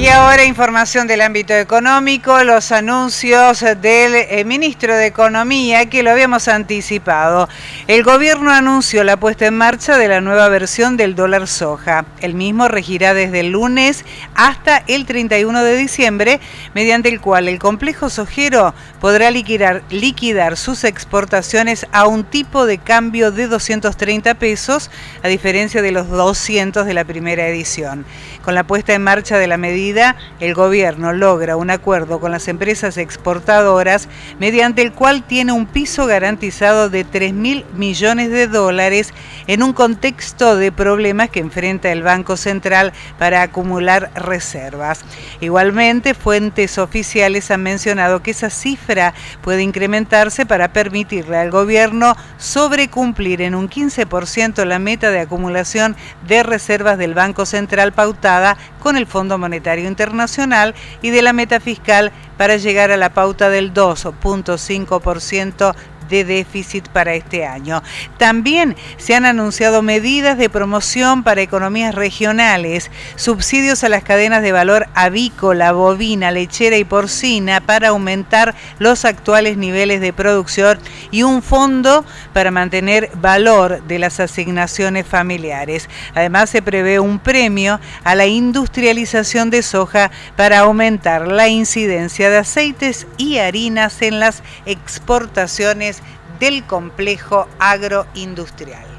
Y ahora información del ámbito económico, los anuncios del ministro de Economía que lo habíamos anticipado. El gobierno anunció la puesta en marcha de la nueva versión del dólar soja. El mismo regirá desde el lunes hasta el 31 de diciembre, mediante el cual el complejo sojero podrá liquidar sus exportaciones a un tipo de cambio de 230 pesos, a diferencia de los 200 de la primera edición. Con la puesta en marcha de la medida, el gobierno logra un acuerdo con las empresas exportadoras mediante el cual tiene un piso garantizado de 3.000 millones de dólares en un contexto de problemas que enfrenta el Banco Central para acumular reservas. Igualmente, fuentes oficiales han mencionado que esa cifra puede incrementarse para permitirle al gobierno sobrecumplir en un 15% la meta de acumulación de reservas del Banco Central pautada con el Fondo Monetario Internacional y de la meta fiscal para llegar a la pauta del 2.5% de déficit para este año. También se han anunciado medidas de promoción para economías regionales, subsidios a las cadenas de valor avícola, bovina, lechera y porcina para aumentar los actuales niveles de producción y un fondo para mantener valor de las asignaciones familiares. Además, se prevé un premio a la industrialización de soja para aumentar la incidencia de aceites y harinas en las exportaciones del complejo agroindustrial.